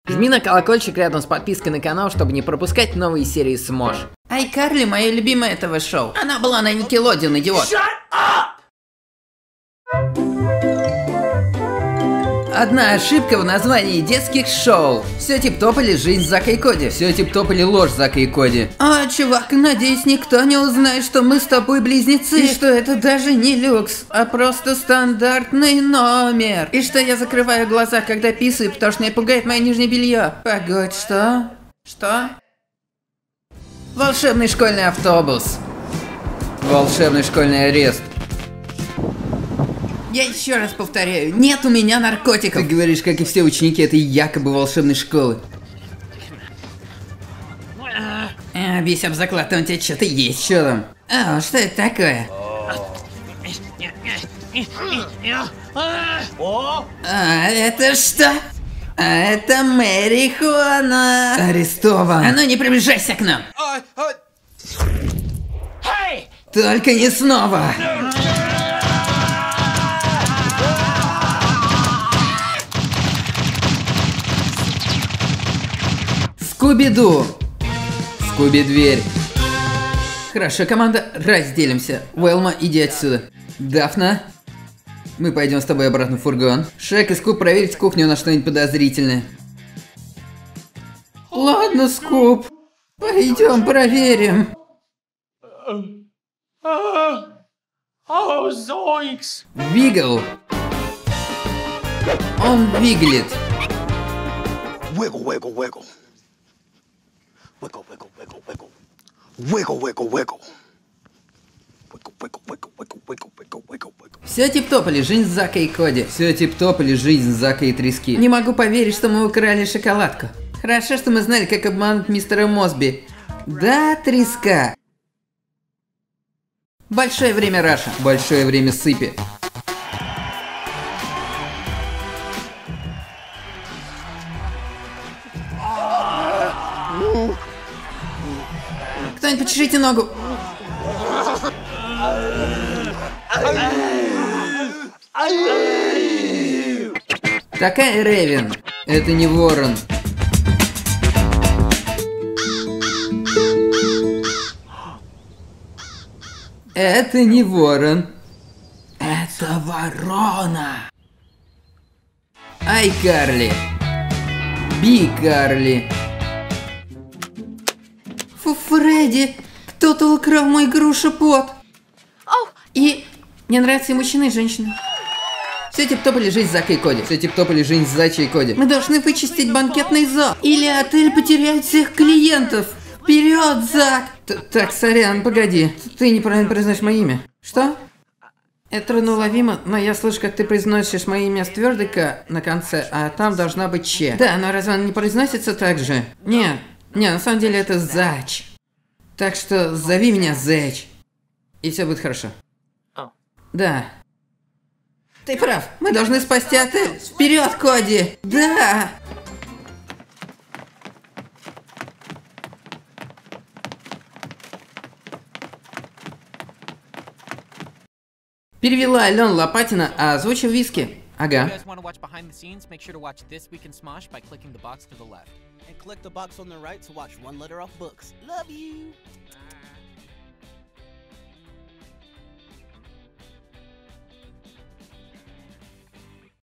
Жми на колокольчик рядом с подпиской на канал, чтобы не пропускать новые серии Смош. iCarly моя любимая этого шоу. Она была на Nickelodeon, идиот. Одна ошибка в названии детских шоу. Все тип-топ или жизнь Зака и Коди. Все тип-топ или ложь Зака и Коди. А, чувак, надеюсь, никто не узнает, что мы с тобой близнецы. И что это даже не люкс, а просто стандартный номер. И что я закрываю глаза, когда писаю, потому что меня пугает мое нижнее белье. Погодь, что? Что? Волшебный школьный автобус. Волшебный школьный арест. Я еще раз повторяю, нет у меня наркотиков. Ты говоришь, как и все ученики этой якобы волшебной школы. Бейся об заклад, там у тебя что-то есть. Что там? А, что это такое? А, это что? А это марихуана. Арестован. А ну не приближайся к нам. Только не снова. Скуби-ду! Скуби-дверь. Хорошо, команда, разделимся. Уэлма, иди отсюда. Дафна, мы пойдем с тобой обратно в фургон. Шрек и Скуп, проверить кухню на что-нибудь подозрительное. Ладно, Скуп. Пойдем проверим. Вигл. Он виглит. Wiggle, wiggle, wiggle. Wiggle, wiggle, wiggle, wiggle. Wiggle, wiggle, wiggle. Wiggle, wiggle, wiggle, wiggle, wiggle, wiggle, wiggle, wiggle. Все тип-топ или жизнь Зака и Коди. Все тип-топ или жизнь Зака и Трески. Не могу поверить, что мы украли шоколадку. Хорошо, что мы знали, как обмануть мистера Мосби. Да, Треска. Большое время Раша. Большое время Сыпи. Кто-нибудь почешите ногу. Такая Ревен. Это не ворон. Это не ворон. Это ворона. iCarly. B-Carly. Фредди, кто-то украл мой грушепот. И мне нравятся и мужчины, и женщины. Все тип-топ или жизнь Зака и Коди. Все тип-топ или жизнь Зача и Коди. Мы должны вычистить банкетный зал. Или отель потеряет всех клиентов. Вперед, Зак! Так, сорян, погоди. Ты неправильно произносишь мое имя. Что? Это трудноуловимо, но я слышу, как ты произносишь мое имя с твердой К на конце, а там должна быть Ч. Да, но разве оно не произносится так же? Нет. Не, на самом деле это Зач. Так что зови меня Зэч. И все будет хорошо. Да. Ты прав. Мы должны спасти отель. Вперед, Коди! Да! Перевела Алена Лопатина, а озвучил Виски. Ага. And click the box on the right to watch one letter off books. Love you!